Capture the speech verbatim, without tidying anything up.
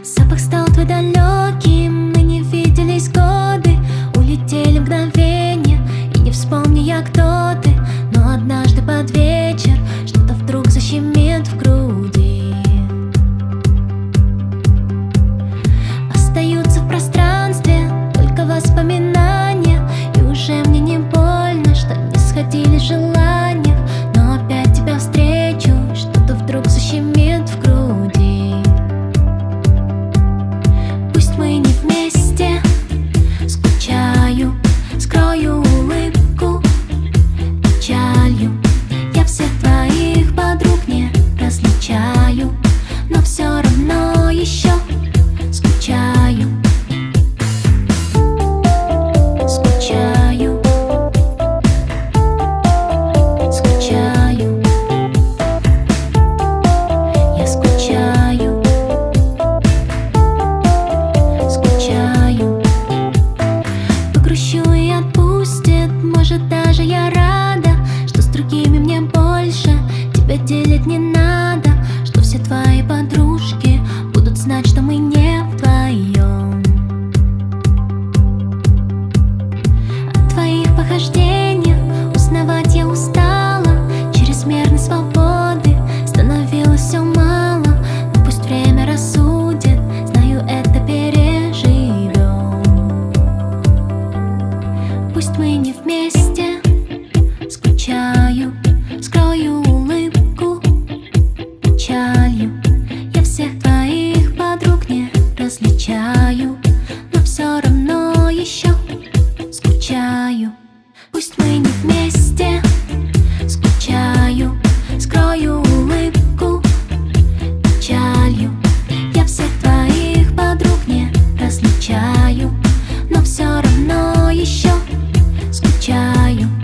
Запах стал твой далеким, мы не виделись годы. Улетели мгновения, и не вспомню я, кто ты. Но однажды под вечер что-то вдруг защемит в груди. Остаются в пространстве только воспоминания, и уже мне не больно, что не сходили желания. Но опять тебя встречу, что-то вдруг защемит в груди. Пусть мы не вместе, скучаю, скрою улыбку печалью. Я всех твоих подруг не различаю, но все равно еще скучаю. Скучаю, скучаю, я скучаю, скучаю. Погрущу и отпустит, может, даже я рада, что с другими мне больше тебя делить не надо, что все твои подружки будут знать, что мы не вдвоем. От твоих похождениях узнавать я устала, чрезмерной свободы становилось все мало. Но пусть время рассудит, знаю, это переживем. Пусть мы не вместе, скучаю, скрою улыбку печалью. Я всех твоих подруг не различаю, но все равно еще скучаю. Пусть мы не вместе, скучаю, скрою улыбку печалью. Я всех твоих подруг не различаю, но все равно еще скучаю.